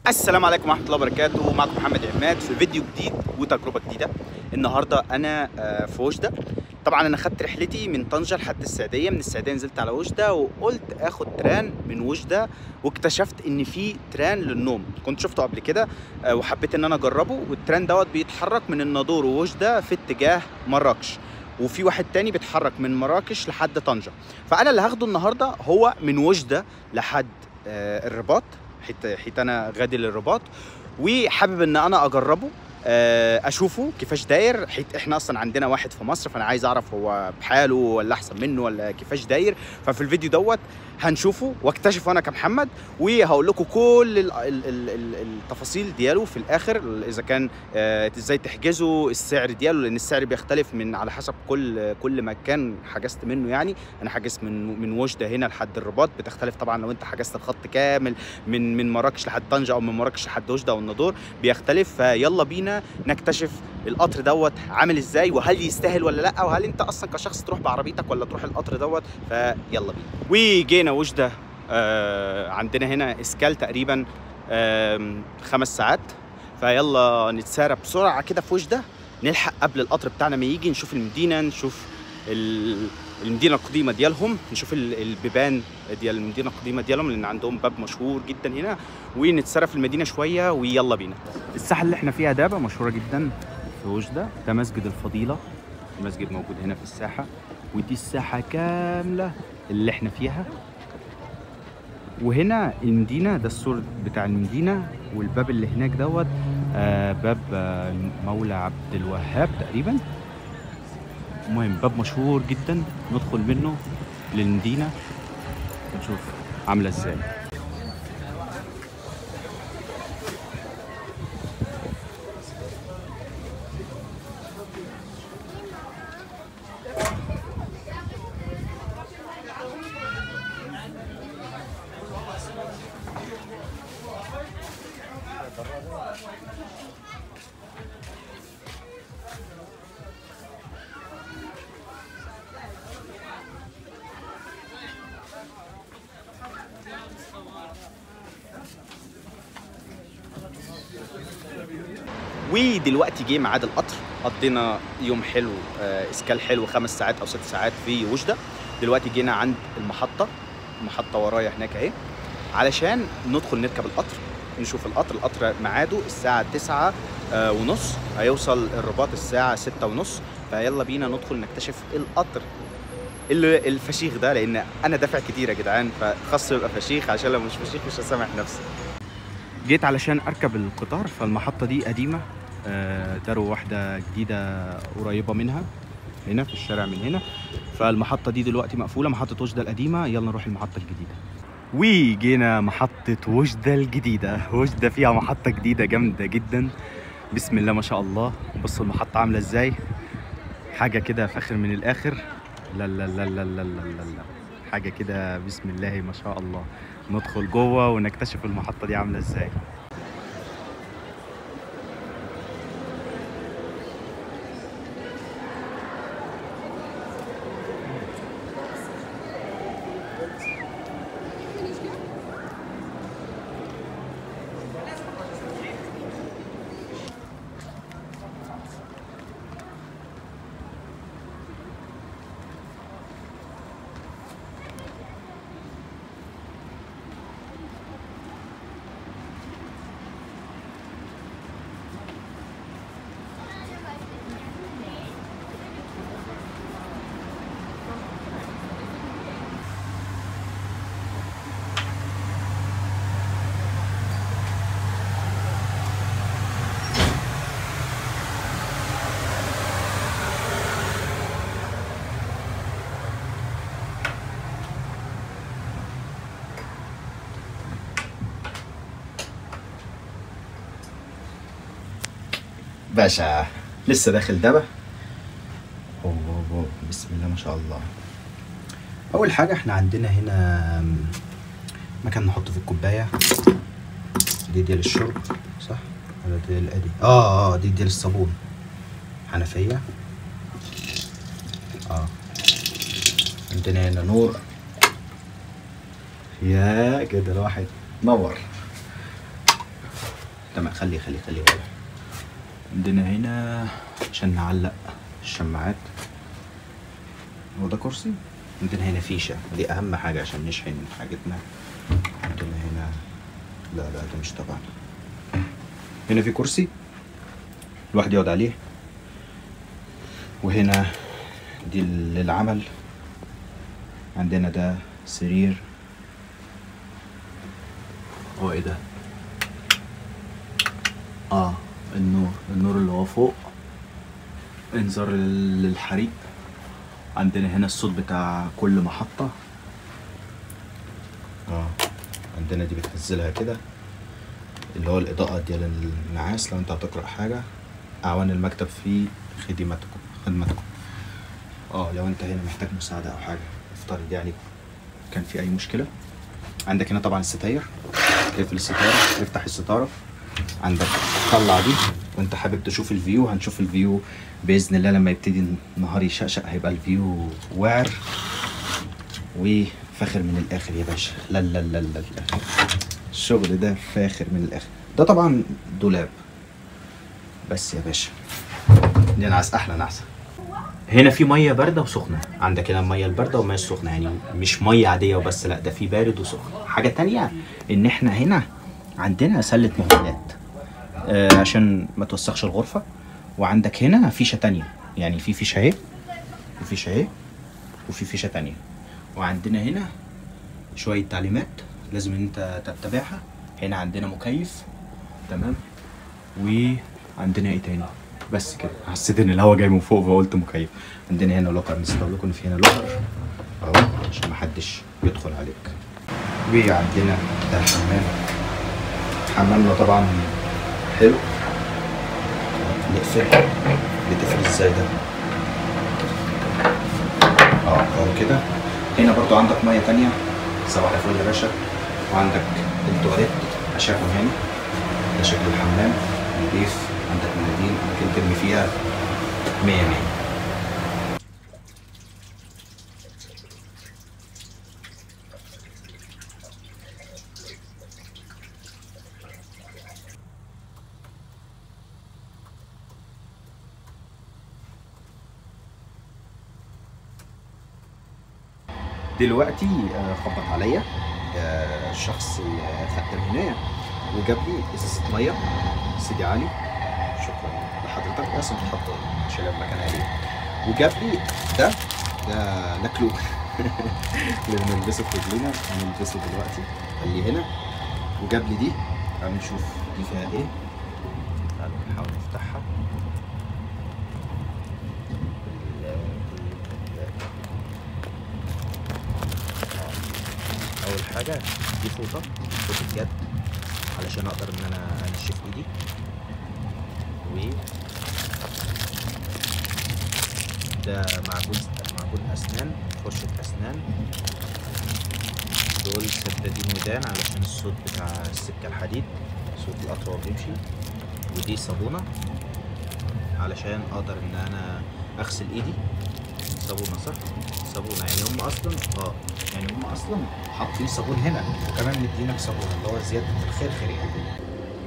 السلام عليكم ورحمة الله وبركاته. معكم محمد عماد في فيديو جديد وتجربة جديدة. النهاردة أنا في وجدة. طبعا أنا خدت رحلتي من طنجة لحد السعودية، من السعودية نزلت على وجدة وقلت آخد تران من وجدة، واكتشفت إن في تران للنوم كنت شفته قبل كده وحبيت إن أنا أجربه. والتران دوت بيتحرك من الناظور ووجدة في اتجاه مراكش، وفي واحد تاني بيتحرك من مراكش لحد طنجة. فأنا اللي هاخده النهاردة هو من وجدة لحد الرباط، حيت انا غادي للرباط وحابب ان انا اجربه، اشوفه كيفاش داير. حيت احنا اصلا عندنا واحد في مصر، فانا عايز اعرف هو بحاله ولا احسن منه ولا كيفاش داير. ففي الفيديو دوت هنشوفه واكتشفه انا كمحمد، وهقول لكم كل التفاصيل دياله في الاخر. اذا كان ازاي تحجزوا، السعر دياله، لان السعر بيختلف من على حسب كل مكان حجزت منه. يعني انا حجزت من وجده هنا لحد الرباط، بتختلف طبعا لو انت حجزت الخط كامل من مراكش لحد طنجه او من مراكش لحد وجده او الناظور بيختلف. فيلا بينا نكتشف القطر دوت عامل ازاي، وهل يستاهل ولا لا، وهل انت اصلا كشخص تروح بعربيتك ولا تروح القطر دوت. فيلا بينا. وجينا وجده. عندنا هنا اسكال تقريبا 5 ساعات. فيلا نتسارع بسرعه كده في وجده، نلحق قبل القطر بتاعنا ما يجي، نشوف المدينه، نشوف المدينه القديمه ديالهم، نشوف البيبان ديال المدينه القديمه ديالهم، لان عندهم باب مشهور جدا هنا، ونتسرى في المدينه شويه. ويلا بينا. الساحه اللي احنا فيها دابا مشهوره جدا في وجده، ده مسجد الفضيله. المسجد موجود هنا في الساحه، ودي الساحه كامله اللي احنا فيها. وهنا المدينه، ده السور بتاع المدينه، والباب اللي هناك دوت باب مولى عبد الوهاب تقريبا. المهم باب مشهور جدا، ندخل منه للمدينه نشوف عامله ازاي. ودلوقتي جه ميعاد القطر. قضينا يوم حلو، اسكال حلو، 5 ساعات او 6 ساعات في وجده. دلوقتي جينا عند المحطه ورايا هناك اهي، علشان ندخل نركب القطر، نشوف القطر ميعاده الساعه 9:30، هيوصل الرباط الساعه 6:30. فيلا بينا ندخل نكتشف القطر الفشيخ ده، لان انا دافع كتير يا جدعان، فخاص يبقى فشيخ، عشان لو مش فشيخ مش هسامح نفسي. جيت علشان اركب القطار، فالمحطه دي قديمه، داروا واحده جديده قريبه منها هنا في الشارع من هنا. فالمحطه دي دلوقتي مقفوله، محطه وجده القديمه. يلا نروح المحطه الجديده. وجينا محطه وجده الجديده. وجده فيها محطه جديده جامده جدا، بسم الله ما شاء الله. بصوا المحطه عامله ازاي، حاجه كده فاخر من الاخر. لا لا لا لا لا لا لا، حاجه كده بسم الله ما شاء الله. ندخل جوه ونكتشف المحطه دي عامله ازاي. باشا لسه داخل دبا. أوه بسم الله ما شاء الله. اول حاجه احنا عندنا هنا مكان نحط في الكوبايه، دي ديال الشرب صح ولا دي الادي؟ دي ديال الصابون، حنفيه. عندنا هنا نور، يا كده الواحد نور. تمام. خلي واضح. عندنا هنا عشان نعلق الشماعات، هو ده كرسي. عندنا هنا فيشة، دي أهم حاجة عشان نشحن حاجتنا. عندنا هنا لا ده مش طبعا. هنا في كرسي الواحد يقعد عليه، وهنا دي للعمل. عندنا ده سرير. هو ايه ده؟ النور اللي هو فوق، انذار للحريق. عندنا هنا الصوت بتاع كل محطة. عندنا دي بتنزلها كده، اللي هو الإضاءة دي للنعاس لو انت هتقرأ حاجة. أعوان المكتب في خدمتكم. لو انت هنا محتاج مساعدة أو حاجة، افترض يعني كان في أي مشكلة. عندك هنا طبعا الستاير، اقفل الستارة، افتح الستارة. عندك طلع دي، وانت حابب تشوف الفيو. هنشوف الفيو باذن الله لما يبتدي النهار يشقشق، هيبقى الفيو واعر وفاخر من الاخر يا باشا. لا الشغل ده فاخر من الاخر. ده طبعا دولاب بس يا باشا، دي نعس، احلى نعسه. هنا في ميه بارده وسخنه. عندك هنا الميه البارده والميه السخنه، يعني مش ميه عاديه وبس، لا ده في بارد وسخن. حاجه تانية ان احنا هنا عندنا سله مهملات عشان ما توسخش الغرفه. وعندك هنا فيشه تانية، يعني في فيشه اهي وفيشه اهي وفي فيشه تانية. وعندنا هنا شويه تعليمات لازم انت تتبعها. هنا عندنا مكيف، تمام. وعندنا ايه تاني؟ بس كده. حسيت ان الهواء جاي من فوق فقلت مكيف. عندنا هنا لوكر، نسيت اقول لكم ان في هنا لوكر اهو عشان محدش يدخل عليك. وعندنا ده الحمام. حمامنا طبعا حلو. نقفل. بتقفل ازاي ده؟ اهو كده. هنا برضو عندك ميه تانية. صباح الفل يا باشا. وعندك التواليت اشعه هنا. ده شكل الحمام نضيف. عندك مناديل ممكن ترمي فيها 100. دلوقتي خبط عليا الشخص خدام هنا وجاب لي ازازه ميه. سيدي علي شكرا لحضرتك، بس بتحط عشان المكان عليه. وجاب لي ده ناكله اللي بنلبسه في رجلينا، هنلبسه دلوقتي. خليه هنا. وجاب لي دي، تعالوا نشوف دي فيها ايه. تعالوا نحاول نفتحها. اول حاجه دي فوطه بجد علشان اقدر ان انا انشف ايدي. و ده معجون اسنان، فرشه اسنان. دول سدادين ودان علشان الصوت بتاع السكه الحديد، صوت القطر وهو بيمشي. ودي صابونه علشان اقدر ان انا اغسل ايدي. صابونه صح؟ صابونه يعني هم اصلا حاطين صابون هنا، وكمان مدينك صابون اللي هو زياده الخير يعني.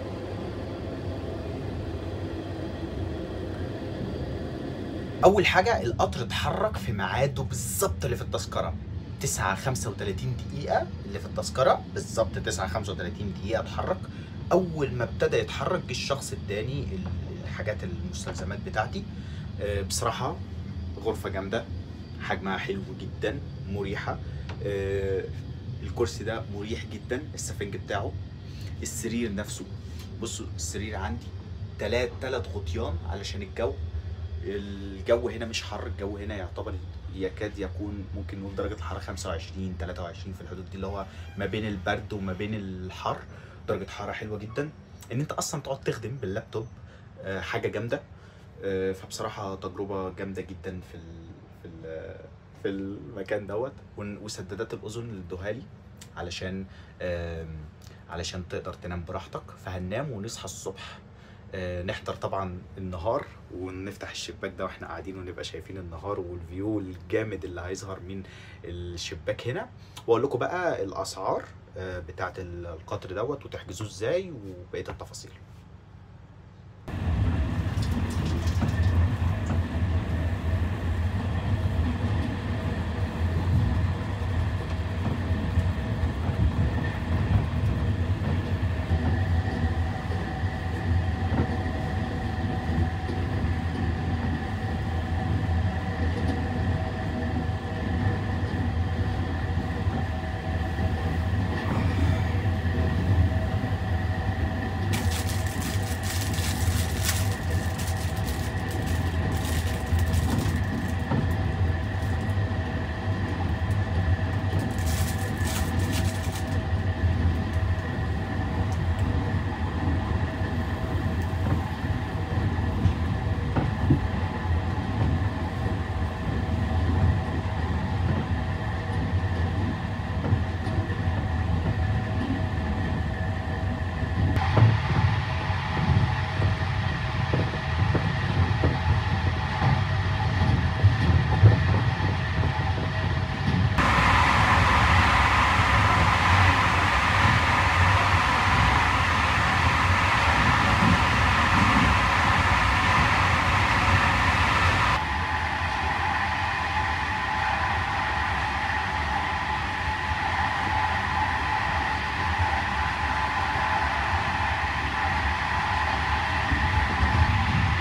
اول حاجه القطر اتحرك في ميعاده بالظبط اللي في التذكره، 9:35 دقيقه اللي في التذكره بالظبط. 9:35 دقيقه اتحرك. اول ما ابتدى يتحرك جه الشخص اداني الحاجات المستلزمات بتاعتي. بصراحه غرفه جامده، حجمها حلو جدا، مريحه. الكرسي ده مريح جدا، السفنج بتاعه. السرير نفسه، بصوا السرير عندي تلات غطيان علشان الجو هنا مش حر. الجو هنا يعتبر يكاد يكون ممكن نقول درجه الحراره 25 23 في الحدود دي، اللي هو ما بين البرد وما بين الحر. درجه حراره حلوه جدا. ان انت اصلا تقعد تخدم باللابتوب حاجه جامده. فبصراحه تجربه جامده جدا في المكان دوت. وسدادات الاذن اللي ادوها لي علشان تقدر تنام براحتك. فهننام ونصحى الصبح نحضر طبعا النهار، ونفتح الشباك ده واحنا قاعدين ونبقى شايفين النهار والفيو الجامد اللي هيظهر من الشباك هنا. واقول لكم بقى الاسعار بتاعت القطر دوت وتحجزوه ازاي وبقيه التفاصيل.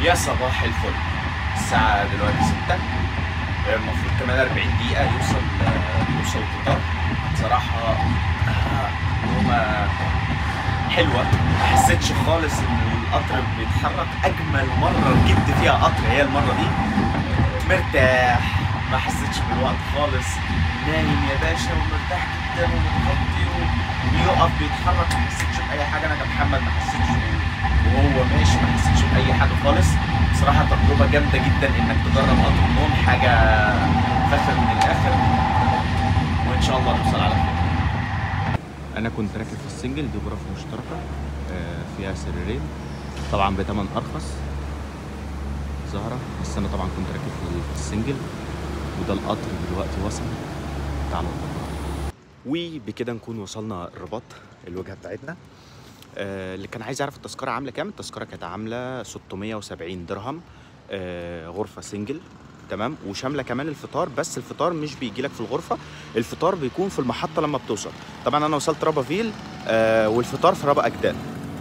يا صباح الفل. الساعة دلوقتي 6، المفروض كمان 40 دقيقة يوصل القطار. بصراحة نومة حلوة، ما حسيتش خالص ان القطر بيتحرك. اجمل مرة ركبت فيها قطر هي المرة دي، مرتاح، ما حسيتش بالوقت خالص، نايم يا باشا ومرتاح جدا ومتغطي وبيقف بيتحرك، ما حسيتش بأي حاجة. انا كمحمد ما حسيتش، وهو ماشي ما حسيتش بأي حاجة خالص. بصراحة تجربة جامدة جدا انك تجرب قطر النوم، حاجة فخر من الآخر، وإن شاء الله نوصل على خير. أنا كنت راكب في السنجل، دي غرف مشتركة فيها سريرين، طبعا بتمن أرخص زهرة، بس أنا طبعا كنت راكب في السنجل. وده القطر دلوقتي وصل، تعالوا وبكده نكون وصلنا الرباط، الوجهة بتاعتنا. اللي كان عايز يعرف التذكرة عاملة كام، التذكرة كانت عاملة 670 درهم، غرفة سنجل، تمام، وشامله كمان الفطار. بس الفطار مش بيجي لك في الغرفه، الفطار بيكون في المحطه لما بتوصل. طبعا انا وصلت رابافيل، والفطار في رابا اجدال،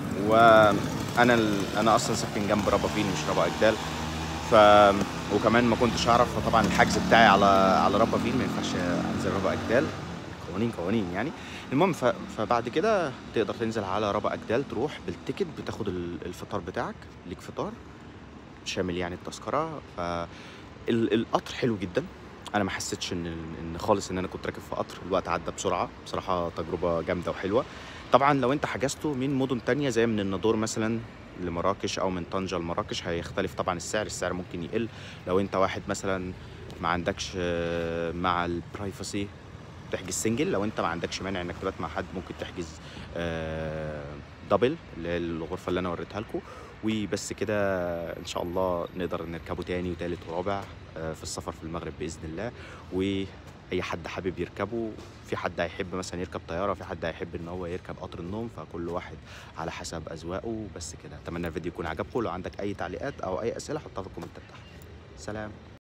وانا اصلا ساكن جنب رابافيل مش رابا اجدال، وكمان ما كنتش اعرف. فطبعا الحجز بتاعي على رابافيل، ما ينفعش انزل رابا اجدال، قوانين يعني. المهم فبعد كده تقدر تنزل على رابا اجدال، تروح بالتيكت بتاخد الفطار بتاعك، ليك فطار شامل يعني التذكره. القطر حلو جدا، انا ما حسيتش ان خالص ان انا كنت راكب في قطر. الوقت عدى بسرعه، بصراحه تجربه جامده وحلوه. طبعا لو انت حجزته من مدن تانية زي من الناظور مثلا لمراكش، او من طنجة لمراكش، هيختلف طبعا السعر ممكن يقل. لو انت واحد مثلا ما عندكش مع البرايفسي تحجز سنجل، لو انت ما عندكش مانع انك تبات مع حد ممكن تحجز دبل، اللي هي الغرفه اللي انا وريتها لكم. وبس كده، ان شاء الله نقدر نركبه تاني وتالت ورابع في السفر في المغرب باذن الله. واي حد حابب يركبه، في حد هيحب مثلا يركب طياره، في حد هيحب ان هو يركب قطر النوم، فكل واحد على حسب اذواقه. بس كده، اتمنى الفيديو يكون عجبكم. لو عندك اي تعليقات او اي اسئله حطها في الكومنتات تحت. سلام.